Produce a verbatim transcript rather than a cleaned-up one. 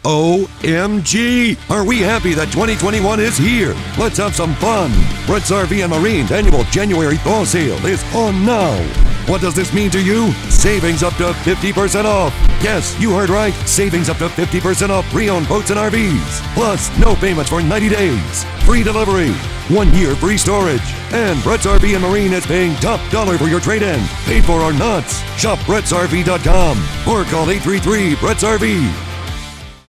O M G! Are we happy that twenty twenty-one is here? Let's have some fun! Bretz R V and Marine's annual January Thaw sale is on now! What does this mean to you? Savings up to fifty percent off! Yes, you heard right! Savings up to fifty percent off pre-owned boats and R Vs! Plus, no payments for ninety days! Free delivery! One year free storage! And Bretz R V and Marine is paying top dollar for your trade-in! Paid for or not? Shop Bretz R V dot com or call eight three three Bretz R V!